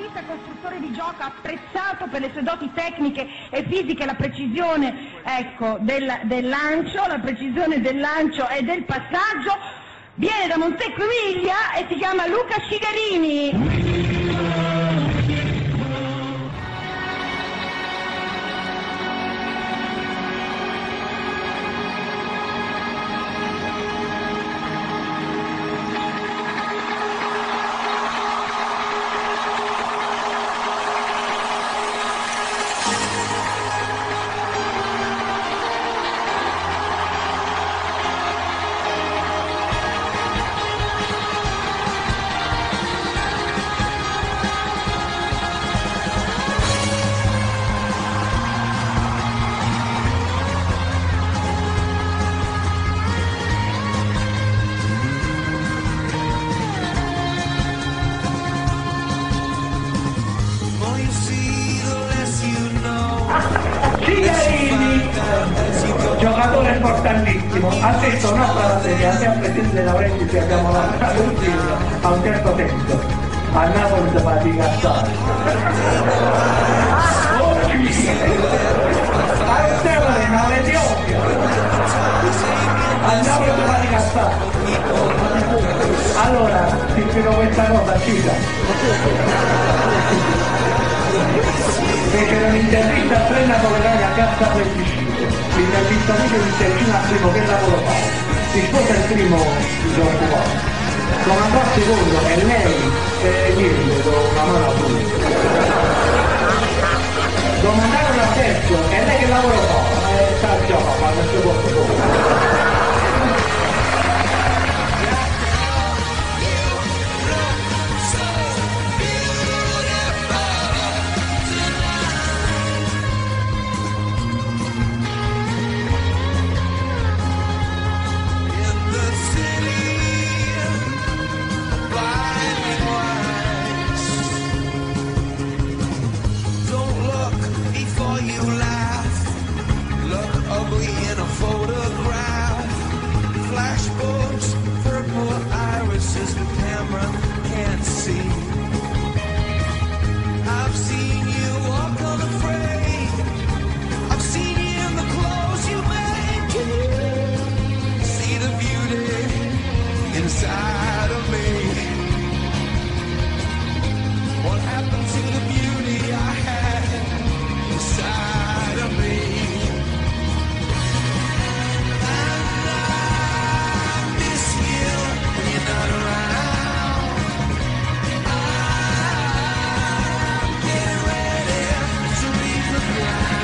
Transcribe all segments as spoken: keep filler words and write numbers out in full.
specialista costruttore di gioco, apprezzato per le sue doti tecniche e fisiche, la precisione, ecco, del, del lancio, la precisione del lancio e del passaggio, viene da Montecco Emilia e si chiama Luca Scigarini. Giocatore importantissimo, ha detto una frase che a me, a Presidente Laurenti, ci abbiamo lasciato un giro a un certo tempo. A Napoli si fa di cazzare. A Stefano è una lesione. A Napoli si fa di cazzare. Allora, ti spiego questa cosa, Cita. Fece un'intervista a tre napoletani a Piazza venticinque. L'intervista fece un'intervista al primo che lavoro fa. Rispose il primo giorno qua. Domandò al secondo e lei eh, niente, do una mano a lui. Domandarono al terzo e lei che lavoro fa? Eh, sta a gioco, fa nel suo posto. Inside of me, what happened to the beauty I had inside of me? And I miss you when you're not around. I'm getting ready to leave the ground.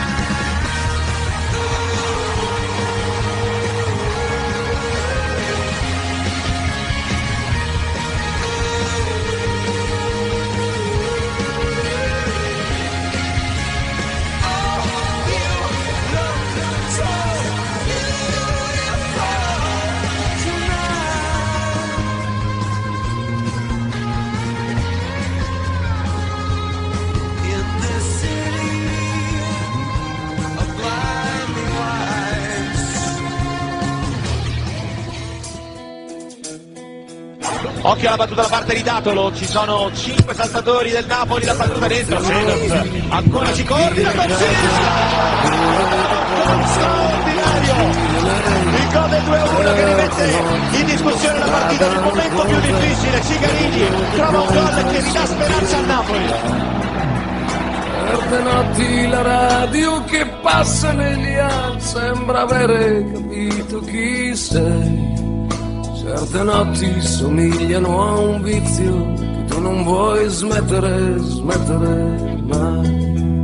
Occhio alla battuta da parte di Datolo, ci sono cinque saltatori del Napoli, la battuta dentro, Cenos, ancora si coordina con sinistra, straordinario, il gol del due a uno che rimette in discussione la partita nel momento più difficile. Scigarini trova un gol che ridà speranza al Napoli. Certe notti la radio che passa negli anni sembra avere capito chi sei. Certe notti somigliano a un vizio che tu non vuoi smettere, smettere mai.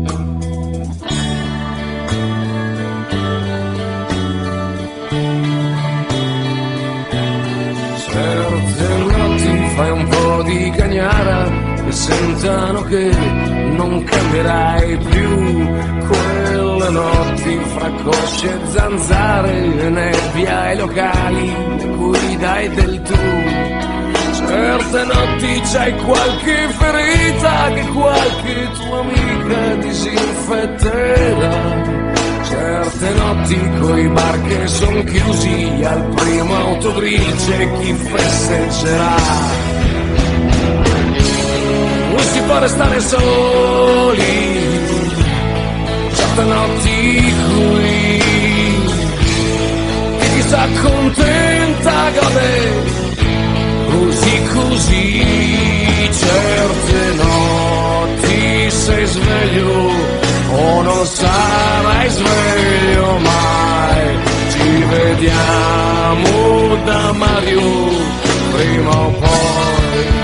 Certe notti fai un po' di cagnara e sentano che non cambierai più. Quelle notti fra cosce e zanzare e nebbia ai locali a cui dai del tu. Certe notti c'hai qualche ferita che qualche tua amica disinfetterà. Certe notti coi bar che son chiusi al primo autogrill c'è chi festeggerà. Non si può restare soli, certe notti qui, e chi sta contenta gode, così così, certe notti sei sveglio o non sarai sveglio mai, ci vediamo da Mario prima o poi.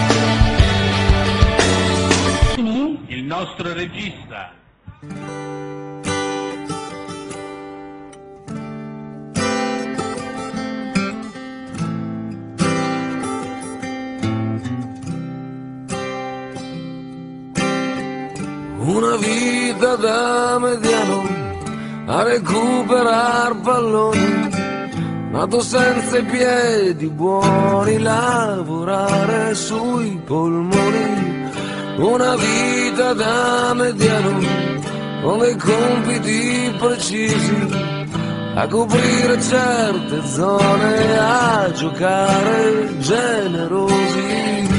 Il nostro regista. Una vita da mediano a recuperar palloni, nato senza i piedi buoni, lavorare sui polmoni. Una vita da mediano con dei compiti precisi, a coprire certe zone, a giocare generosi,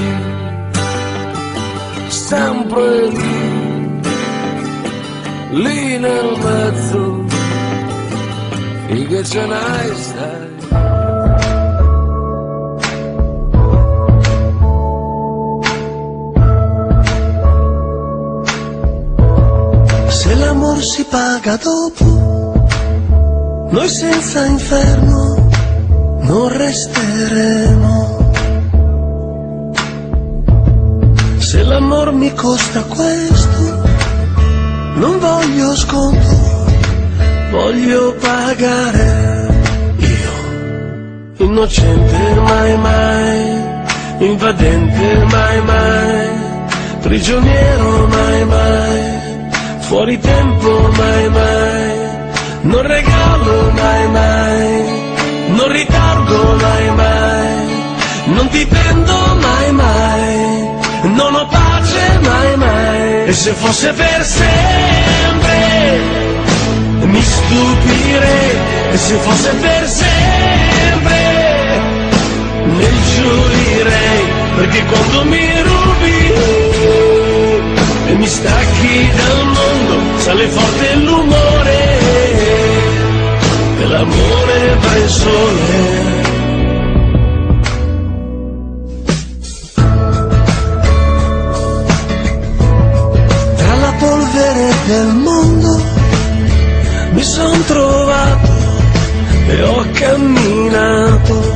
sempre lì, lì nel mezzo, finché ce n'hai stai. Se l'amor si paga dopo, noi senza inferno non resteremo. Se l'amor mi costa questo, non voglio sconto, voglio pagare. Io, innocente mai mai, invadente mai mai, prigioniero mai mai, fuori tempo mai mai, non regalo mai mai, non ritardo mai mai, non ti tendo mai mai, non ho pace mai mai. E se fosse per sempre mi stupirei, e se fosse per sempre ne giurerei, perché quando mi rubi e mi stacchi dal mondo, sale forte l'umore e l'amore va in sole. Tra la polvere del mondo mi son trovato e ho camminato,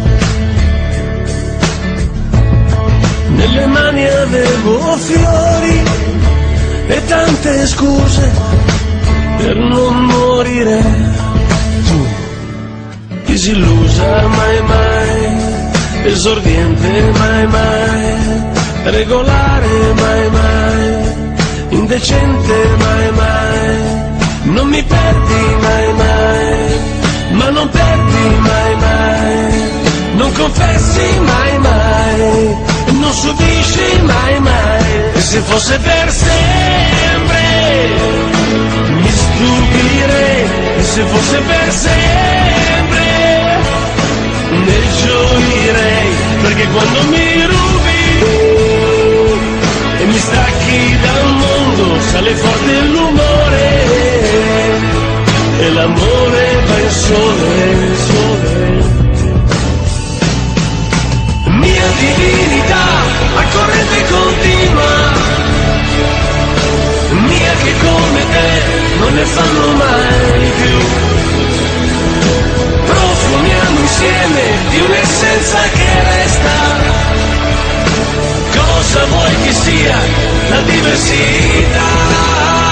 nelle mani avevo fiori e tante scuse per non morire. Tu, disillusa mai mai, esordiente mai mai, regolare mai mai, indecente mai mai, non mi perdi mai mai, ma non perdi mai mai, non confessi mai mai, non subisci mai mai. E se fosse per sempre mi stupirei, e se fosse per sempre ne gioirei, perché quando mi rubi e mi stacchi dal mondo, sale forte l'umore e l'amore va in sole, sole. Mia divinità a corrente continua, mia che come te non ne fanno mai più. Profumiamo insieme di un'essenza che resta. Cosa vuoi che sia la diversità?